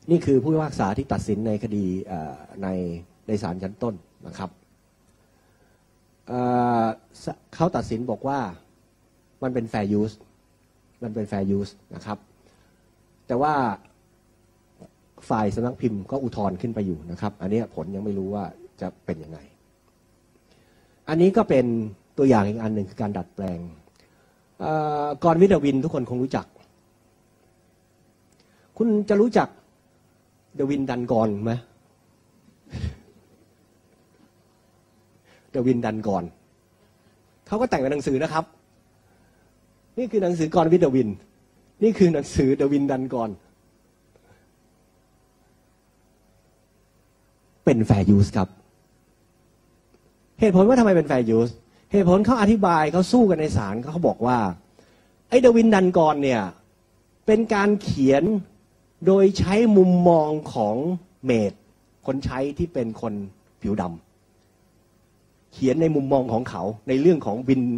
นี่คือผู้พิพากษาที่ตัดสินในคดีในศาลชั้นต้นนะครับเขาตัดสินบอกว่ามันเป็น fair use มันเป็น fair use นะครับแต่ว่าฝ่ายสำนักพิมพ์ก็อุทธรณ์ขึ้นไปอยู่นะครับอันนี้ผลยังไม่รู้ว่าจะเป็นยังไงอันนี้ก็เป็นตัวอย่างอีกอันหนึ่งคือการดัดแปลงกรวิทวินทุกคนคงรู้จักคุณจะรู้จักเดวินดันกรไหมเดวินดันกรเขาก็แต่งเป็นหนังสือนะครับนี่คือหนังสือกรวิทวินนี่คือหนังสือเดวินดันกรเป็น fair use ครับเหตุผลว่าทำไมเป็น fair use เหตุผลเขาอธิบายเขาสู้กันในศาลเขาบอกว่าไอ้เดวินดันกรเนี่ยเป็นการเขียนโดยใช้มุมมองของเมดคนใช้ที่เป็นคนผิวดำเขียนในมุมมองของเขาในเรื่องของบิน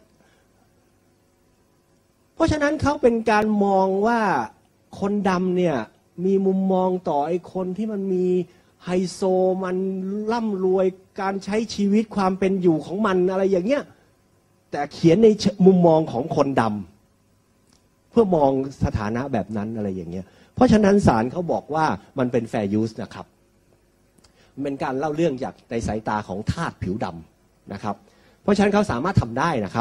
เพราะฉะนั้นเขาเป็นการมองว่าคนดำเนี่ยมีมุมมองต่อไอ้คนที่มันมีไฮโซมันร่ำรวยการใช้ชีวิตความเป็นอยู่ของมันอะไรอย่างเงี้ยแต่เขียนในมุมมองของคนดำเพื่อมองสถานะแบบนั้นอะไรอย่างเงี้ยเพราะฉะนั้นศาลเขาบอกว่ามันเป็น fair use นะครับเป็นการเล่าเรื่องจากในสายตาของทาสผิวดำนะครับเพราะฉะนั้นเขาสามารถทำได้นะครับ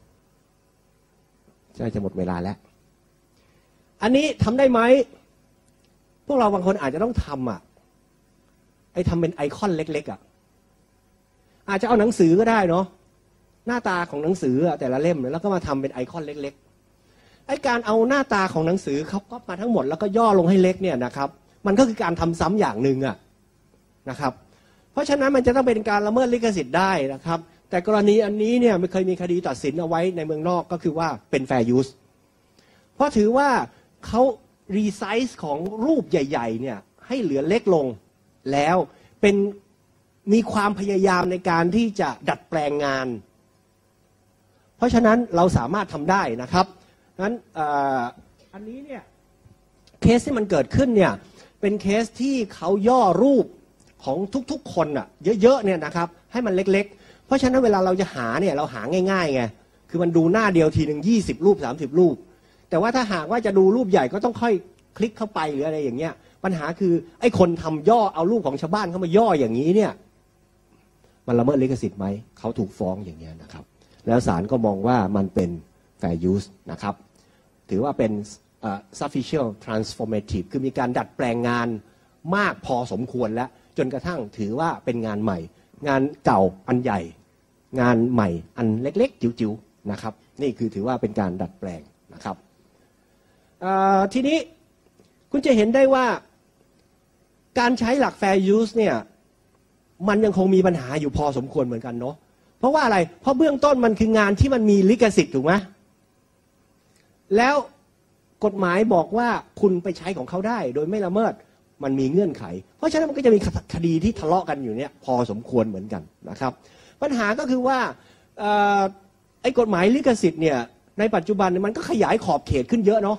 จะหมดเวลาแล้วอันนี้ทำได้ไหมพวกเราบางคนอาจจะต้องทำทำเป็นไอคอนเล็กๆอาจจะเอาหนังสือก็ได้เนาะหน้าตาของหนังสือแต่ละเล่มแล้วก็มาทำเป็นไอคอนเล็กๆไอการเอาหน้าตาของหนังสือเขาก๊อปมาทั้งหมดแล้วก็ย่อลงให้เล็กเนี่ยนะครับมันก็คือการทำซ้ำอย่างหนึ่งนะครับเพราะฉะนั้นมันจะต้องเป็นการละเมิดลิขสิทธิ์ได้นะครับแต่กรณีอันนี้เนี่ยไม่เคยมีคดีตัดสินเอาไว้ในเมืองนอกก็คือว่าเป็น fair use เพราะถือว่าเขารีไซส์ของรูปใหญ่ๆเนี่ยให้เหลือเล็กลงแล้วเป็นมีความพยายามในการที่จะดัดแปลงงานเพราะฉะนั้นเราสามารถทำได้นะครับงั้นอันนี้เนี่ยเคสที่มันเกิดขึ้นเนี่ยเป็นเคสที่เขาย่อรูปของทุกๆคนเยอะๆเนี่ยนะครับให้มันเล็กๆเพราะฉะนั้นเวลาเราจะหาเนี่ยเราหาง่ายๆไงคือมันดูหน้าเดียวทีหนึ่ง20 รูป30 รูปแต่ว่าถ้าหากว่าจะดูรูปใหญ่ก็ต้องค่อยคลิกเข้าไปหรืออะไรอย่างเงี้ยปัญหาคือไอ้คนทำย่อเอารูปของชาวบ้านเข้ามาย่ออย่างนี้เนี่ยมันละเมิดลิขสิทธิ์ไหมเขาถูกฟ้องอย่างเงี้ยนะครับแล้วศาลก็มองว่ามันเป็น fair use นะครับถือว่าเป็นsufficient transformative คือมีการดัดแปลงงานมากพอสมควรแล้วจนกระทั่งถือว่าเป็นงานใหม่งานเก่าอันใหญ่งานใหม่อันเล็กๆจิ๋วๆนะครับนี่คือถือว่าเป็นการดัดแปลงนะครับทีนี้คุณจะเห็นได้ว่าการใช้หลัก fair use เนี่ยมันยังคงมีปัญหาอยู่พอสมควรเหมือนกันเนาะเพราะว่าอะไรเพราะเบื้องต้นมันคืองานที่มันมีลิขสิทธิ์ถูกไหมแล้วกฎหมายบอกว่าคุณไปใช้ของเขาได้โดยไม่ละเมิดมันมีเงื่อนไขเพราะฉะนั้นมันก็จะมีคดีที่ทะเลาะกันอยู่เนี่ยพอสมควรเหมือนกันนะครับปัญหาก็คือว่าไอ้กฎหมายลิขสิทธิ์เนี่ยในปัจจุบันมันก็ขยายขอบเขตขึ้นเยอะเนาะ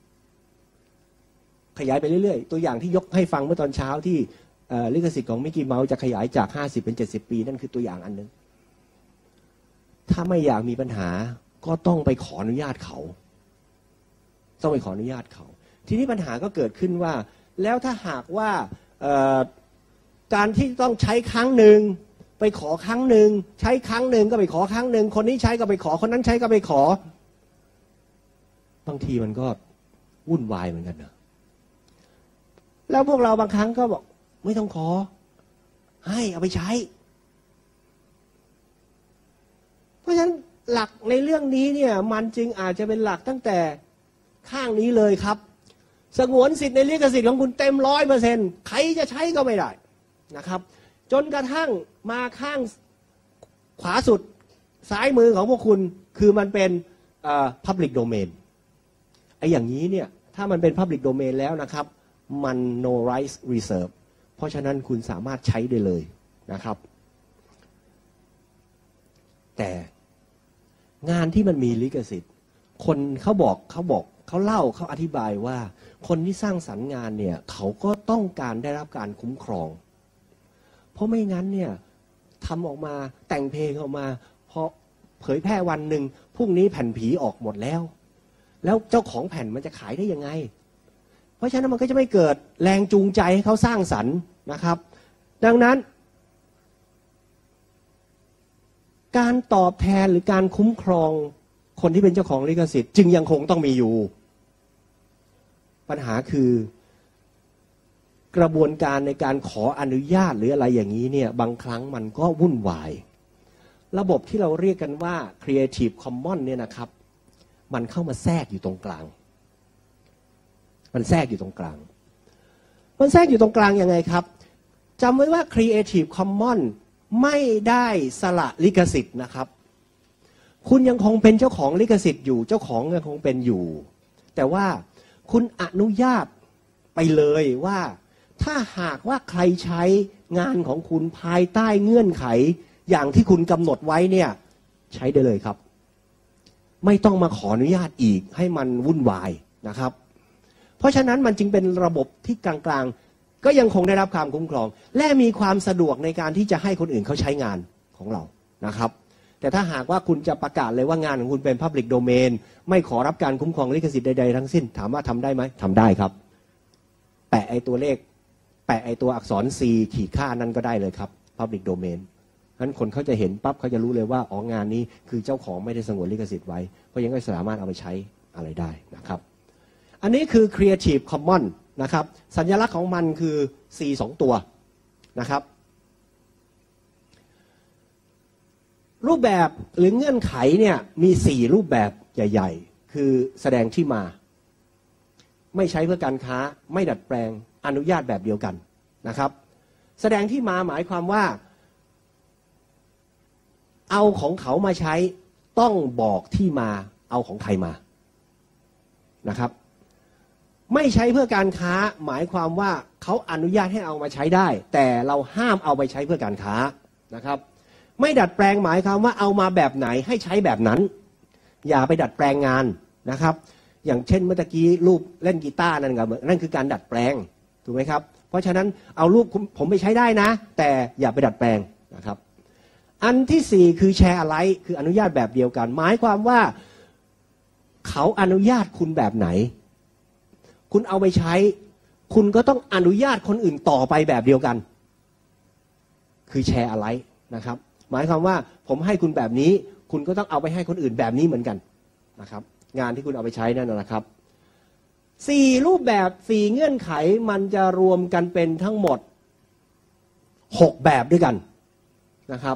ขยายไปเรื่อยๆตัวอย่างที่ยกให้ฟังเมื่อตอนเช้าที่ลิขสิทธิ์ของมิกกี้เมาส์จะขยายจาก50เป็น70ปีนั่นคือตัวอย่างอันนึงถ้าไม่อยากมีปัญหาก็ต้องไปขออนุญาตเขาต้องไปขออนุญาตเขาทีนี้ปัญหาก็เกิดขึ้นว่าแล้วถ้าหากว่าการที่ต้องใช้ครั้งหนึ่งไปขอครั้งหนึ่งใช้ครั้งหนึ่งก็ไปขอครั้งหนึ่งคนนี้ใช้ก็ไปขอคนนั้นใช้ก็ไปขอบางทีมันก็วุ่นวายเหมือนกันนะแล้วพวกเราบางครั้งก็บอกไม่ต้องขอให้เอาไปใช้เพราะฉะนั้นหลักในเรื่องนี้เนี่ยมันจึงอาจจะเป็นหลักตั้งแต่ข้างนี้เลยครับสงวนสิทธิ์ในลิขสิทธิ์ของคุณเต็ม100%ใครจะใช้ก็ไม่ได้นะครับจนกระทั่งมาข้างขวาสุดซ้ายมือของพวกคุณคือมันเป็นpublic domain ไอ้อย่างนี้เนี่ยถ้ามันเป็น public domain แล้วนะครับมัน no rights reserve เพราะฉะนั้นคุณสามารถใช้ได้เลยนะครับแต่งานที่มันมีลิขสิทธิ์คนเขาเขาเล่าเขาอธิบายว่าคนที่สร้างสรรค์งานเนี่ยเขาก็ต้องการได้รับการคุ้มครองเพราะไม่งั้นเนี่ยทำออกมาแต่งเพลงออกมาพอเผยแพร่วันหนึ่งพรุ่งนี้แผ่นผีออกหมดแล้วเจ้าของแผ่นมันจะขายได้ยังไงเพราะฉะนั้นมันก็จะไม่เกิดแรงจูงใจให้เขาสร้างสรรค์นะครับดังนั้นการตอบแทนหรือการคุ้มครองคนที่เป็นเจ้าของลิขสิทธิ์จึงยังคงต้องมีอยู่ปัญหาคือกระบวนการในการขออนุญาตหรืออะไรอย่างนี้เนี่ยบางครั้งมันก็วุ่นวายระบบที่เราเรียกกันว่า Creative Commons เนี่ยนะครับมันเข้ามาแทรกอยู่ตรงกลางมันแทรกอยู่ตรงกลางมันแทรกอยู่ตรงกลางยังไงครับจำไว้ว่า Creative Commons ไม่ได้สละลิขสิทธิ์นะครับคุณยังคงเป็นเจ้าของลิขสิทธิ์อยู่เจ้าของยังคงเป็นอยู่แต่ว่าคุณอนุญาตไปเลยว่าถ้าหากว่าใครใช้งานของคุณภายใต้เงื่อนไขอย่างที่คุณกำหนดไว้เนี่ยใช้ได้เลยครับไม่ต้องมาขออนุญาตอีกให้มันวุ่นวายนะครับเพราะฉะนั้นมันจึงเป็นระบบที่กลางๆก็ยังคงได้รับความคุ้มครองและมีความสะดวกในการที่จะให้คนอื่นเขาใช้งานของเรานะครับแต่ถ้าหากว่าคุณจะประกาศเลยว่างานของคุณเป็น Public Domain ไม่ขอรับการคุ้มครองลิขสิทธิ์ใดๆทั้งสิ้นถามว่าทำได้ไหมทำได้ครับแปะไอตัวเลขแปะไอตัวอักษร C ขีดค่านั้นก็ได้เลยครับ Public Domain นั้นคนเขาจะเห็นปั๊บเขาจะรู้เลยว่าอ๋องานนี้คือเจ้าของไม่ได้สงวนลิขสิทธิ์ไว้เพราะยังก็สามารถเอาไปใช้อะไรได้นะครับอันนี้คือ Creative Commons นะครับสัญลักษณ์ของมันคือ C 2 ตัวนะครับรูปแบบหรือเงื่อนไขเนี่ยมี4รูปแบบใหญ่ๆคือแสดงที่มาไม่ใช้เพื่อการค้าไม่ดัดแปลงอนุญาตแบบเดียวกันนะครับแสดงที่มาหมายความว่าเอาของเขามาใช้ต้องบอกที่มาเอาของใครมานะครับไม่ใช้เพื่อการค้าหมายความว่าเขาอนุญาตให้เอามาใช้ได้แต่เราห้ามเอาไปใช้เพื่อการค้านะครับไม่ดัดแปลงหมายความว่าเอามาแบบไหนให้ใช้แบบนั้นอย่าไปดัดแปลงงานนะครับอย่างเช่นเมื่อกี้รูปเล่นกีตาร์นั่นคือการดัดแปลงถูกไหมครับเพราะฉะนั้นเอารูปผมไปใช้ได้นะแต่อย่าไปดัดแปลงนะครับอันที่4คือแชร์อะไรคืออนุญาตแบบเดียวกันหมายความว่าเขาอนุญาตคุณแบบไหนคุณเอาไปใช้คุณก็ต้องอนุญาตคนอื่นต่อไปแบบเดียวกันคือแชร์อะไรนะครับหมายความว่าผมให้คุณแบบนี้คุณก็ต้องเอาไปให้คนอื่นแบบนี้เหมือนกันนะครับงานที่คุณเอาไปใช้นั่นนะครับ4รูปแบบ4เงื่อนไขมันจะรวมกันเป็นทั้งหมด6แบบด้วยกันนะครับ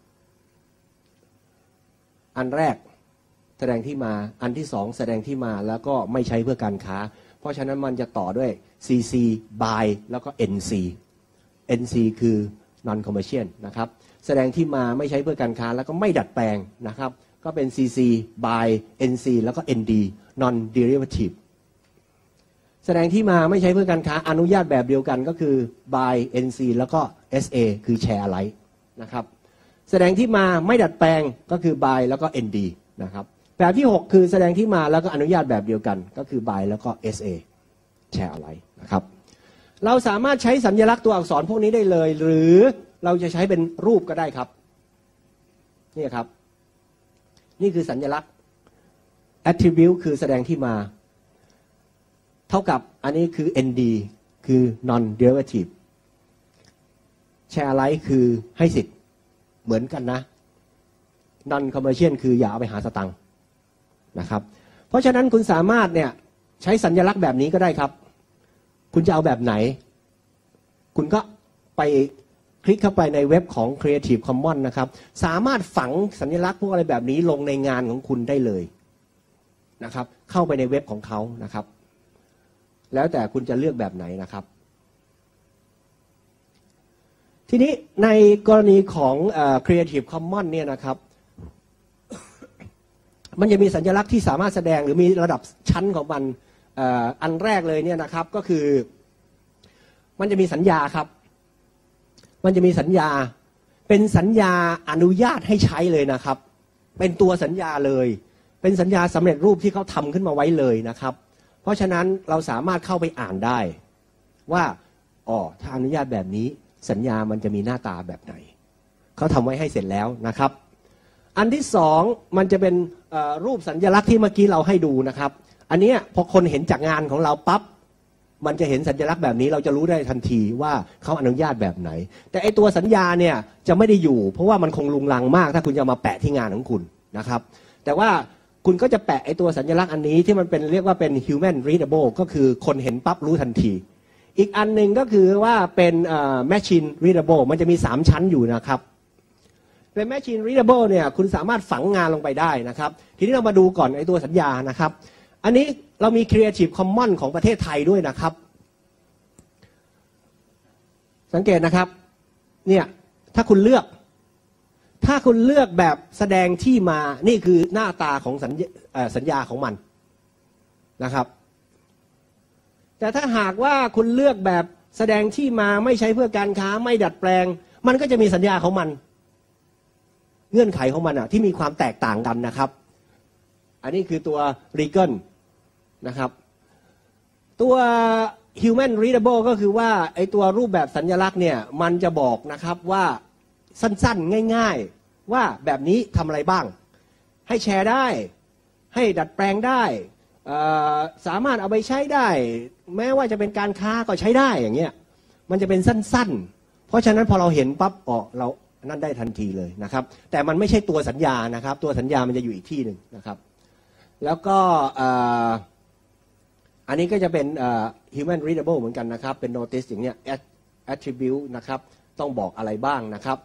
อันแรกแสดงที่มาอันที่2แสดงที่มาแล้วก็ไม่ใช้เพื่อการค้าเพราะฉะนั้นมันจะต่อด้วย CC by แล้วก็ NC NC คือ non commercial นะครับแสดงที่มาไม่ใช้เพื่อการค้าแล้วก็ไม่ดัดแปลงนะครับก็เป็น CC by NC แล้วก็ ND non derivative แสดงที่มาไม่ใช้เพื่อการค้าอนุญาตแบบเดียวกันก็คือ by NC แล้วก็ SA คือ share alike นะครับแสดงที่มาไม่ดัดแปลงก็คือ by แล้วก็ ND นะครับแบบที่6คือแสดงที่มาแล้วก็อนุญาตแบบเดียวกันก็คือ by แล้วก็ SA share alike นะครับเราสามารถใช้สัญลักษณ์ตัวอักษรพวกนี้ได้เลยหรือเราจะใช้เป็นรูปก็ได้ครับนี่ครับนี่คือสัญลักษณ์ attribute คือแสดงที่มาเท่ากับอันนี้คือ ND คือ non derivative share alike คือให้สิทธิ์เหมือนกันนะ non commercial คืออย่าเอาไปหาสตังค์นะครับเพราะฉะนั้นคุณสามารถเนี่ยใช้สัญลักษณ์แบบนี้ก็ได้ครับคุณจะเอาแบบไหนคุณก็ไปคลิกเข้าไปในเว็บของ Creative Commons นะครับสามารถฝังสัญลักษณ์พวกอะไรแบบนี้ลงในงานของคุณได้เลยนะครับเข้าไปในเว็บของเขานะครับแล้วแต่คุณจะเลือกแบบไหนนะครับทีนี้ในกรณีของCreative Commons เนี่ยนะครับมันจะมีสัญลักษณ์ที่สามารถแสดงหรือมีระดับชั้นของมันอันแรกเลยเนี่ยนะครับก็คือมันจะมีสัญญาครับมันจะมีสัญญาเป็นสัญญาอนุญาตให้ใช้เลยนะครับเป็นตัวสัญญาเลยเป็นเป็นสัญญาสำเร็จรูปที่เขาทำขึ้นมาไว้เลยนะครับเพราะฉะนั้นเราสามารถเข้าไปอ่านได้ว่าอ๋อถ้าอนุญาตแบบนี้สัญญามันจะมีหน้าตาแบบไหนเขาทำไว้ให้เสร็จแล้วนะครับอันที่สองมันจะเป็นรูปสัญลักษณ์ที่เมื่อกี้เราให้ดูนะครับอันนี้พอคนเห็นจากงานของเราปั๊บมันจะเห็นสัญลักษณ์แบบนี้เราจะรู้ได้ทันทีว่าเขาอนุญาตแบบไหนแต่ไอตัวสัญญาเนี่ยจะไม่ได้อยู่เพราะว่ามันคงลุงลังมากถ้าคุณจะมาแปะที่งานของคุณนะครับแต่ว่าคุณก็จะแปะไอตัวสัญลักษณ์อันนี้ที่มันเป็นเรียกว่าเป็น human readable ก็คือคนเห็นปั๊บรู้ทันทีอีกอันหนึ่งก็คือว่าเป็นmachine readable มันจะมี3ชั้นอยู่นะครับเป็น machine readable เนี่ยคุณสามารถฝังงานลงไปได้นะครับทีนี้เรามาดูก่อนไอตัวสัญญานะครับอันนี้เรามี Creative Commons ของประเทศไทยด้วยนะครับสังเกตนะครับเนี่ยถ้าคุณเลือกแบบแสดงที่มานี่คือหน้าตาของสัญญาของมันนะครับแต่ถ้าหากว่าคุณเลือกแบบแสดงที่มาไม่ใช้เพื่อการค้าไม่ดัดแปลงมันก็จะมีสัญญาของมันเงื่อนไขของมันอ่ะที่มีความแตกต่างกันนะครับอันนี้คือตัว legal นะครับตัว human readable ก็คือว่าไอตัวรูปแบบสัญลักษณ์เนี่ยมันจะบอกนะครับว่าสั้นๆง่ายๆว่าแบบนี้ทำอะไรบ้างให้แชร์ได้ให้ดัดแปลงได้สามารถเอาไปใช้ได้แม้ว่าจะเป็นการค้าก็ใช้ได้อย่างเงี้ยมันจะเป็นสั้นๆเพราะฉะนั้นพอเราเห็นปั๊บเรานั่นได้ทันทีเลยนะครับแต่มันไม่ใช่ตัวสัญญานะครับตัวสัญญามันจะอยู่อีกที่หนึ่งนะครับแล้วก็อันนี้ก็จะเป็นhuman readable เหมือนกันนะครับเป็น notice อย่างเนี้ย attribute นะครับต้องบอกอะไรบ้างนะครับ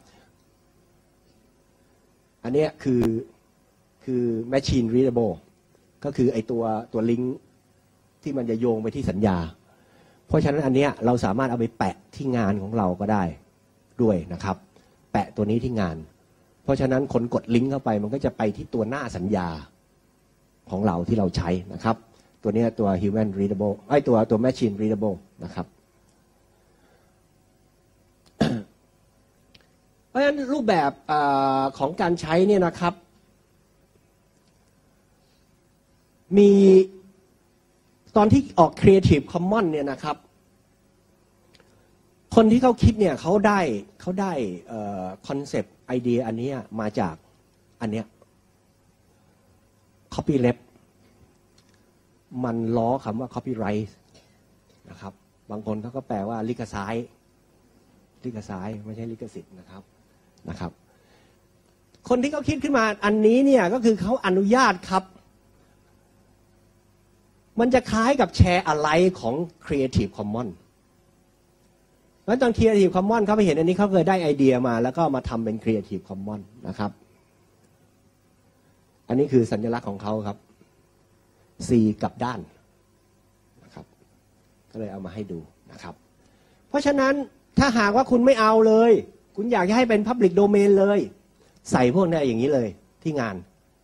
อันนี้คือ machine readable ก็คือไอตัวลิงก์ที่มันจะโยงไปที่สัญญาเพราะฉะนั้นอันเนี้ยเราสามารถเอาไปแปะที่งานของเราก็ได้ด้วยนะครับแปะตัวนี้ที่งานเพราะฉะนั้นคนกดลิงก์เข้าไปมันก็จะไปที่ตัวหน้าสัญญาของเราที่เราใช้นะครับตัวนี้ตัว human readable ตัว machine readable นะครับ เพราะฉะนั้นรูปแบบของการใช้เนี่ยนะครับมีตอนที่ออก Creative Commons เนี่ยนะครับคนที่เขาคิดเนี่ยเขาได้คอนเซปต์ไอเดียอันนี้มาจากอันเนี้ย Copyleft มันล้อคำว่า copyright นะครับบางคนเขาก็แปลว่าลิขซ้ายไม่ใช่ลิขสิทธิ์นะครับคนที่เขาคิดขึ้นมาอันนี้เนี่ยก็คือเขาอนุญาตครับมันจะคล้ายกับแชร์อะไรของ Creative Commons แล้วตอน Creative Commons เขาไปเห็นอันนี้เขาเคยได้ไอเดียมาแล้วก็มาทำเป็น Creative Commons นะครับอันนี้คือสัญลักษณ์ของเขาครับC กับด้านนะครับก็เลยเอามาให้ดูนะครับเพราะฉะนั้นถ้าหากว่าคุณไม่เอาเลยคุณอยากจะให้เป็น Public Domain เลยใส่พวกนี้อย่างนี้เลยที่งาน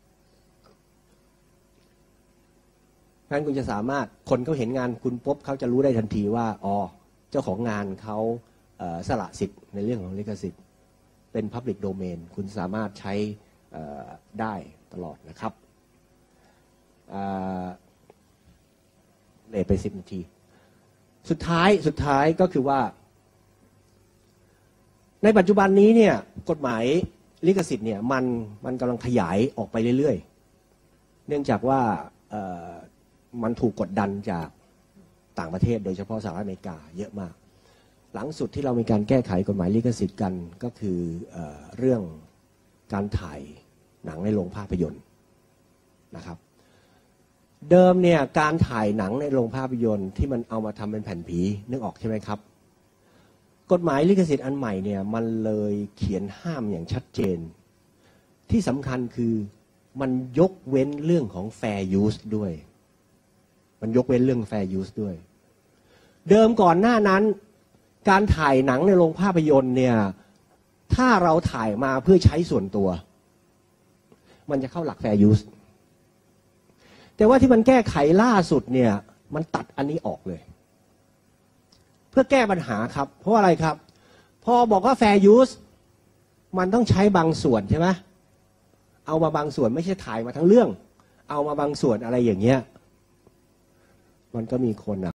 งั้นคุณจะสามารถคนเขาเห็นงานคุณปุ๊บเขาจะรู้ได้ทันทีว่าอ๋อเจ้าของงานเขาสละสิทธิ์ในเรื่องของลิขสิทธิ์เป็น Public Domain คุณสามารถใช้ได้ตลอดนะครับเลทไป10 นาทีสุดท้ายก็คือว่าในปัจจุบันนี้เนี่ยกฎหมายลิขสิทธิ์เนี่ยมันกำลังขยายออกไปเรื่อยๆเนื่องจากว่ามันถูกกดดันจากต่างประเทศโดยเฉพาะสหรัฐอเมริกาเยอะมากหลังสุดที่เรามีการแก้ไขกฎหมายลิขสิทธิ์กันก็คือเรื่องการถ่ายหนังในโรงภาพยนตร์นะครับเดิมเนี่ยการถ่ายหนังในโรงภาพยนตร์ที่มันเอามาทำเป็นแผ่นผีนึกออกใช่ไหมครับกฎหมายลิขสิทธิ์อันใหม่เนี่ยมันเลยเขียนห้ามอย่างชัดเจนที่สำคัญคือมันยกเว้นเรื่องของ fair use ด้วยมันยกเว้นเรื่อง fair use ด้วยเดิมก่อนหน้านั้นการถ่ายหนังในโรงภาพยนตร์เนี่ยถ้าเราถ่ายมาเพื่อใช้ส่วนตัวมันจะเข้าหลัก fair use แต่ว่าที่มันแก้ไขล่าสุดเนี่ยมันตัดอันนี้ออกเลยเพื่อแก้ปัญหาครับเพราะอะไรครับพอบอกว่า fair use มันต้องใช้บางส่วนใช่ไหมเอามาบางส่วนไม่ใช่ถ่ายมาทั้งเรื่องเอามาบางส่วนอะไรอย่างเงี้ยมันก็มีคน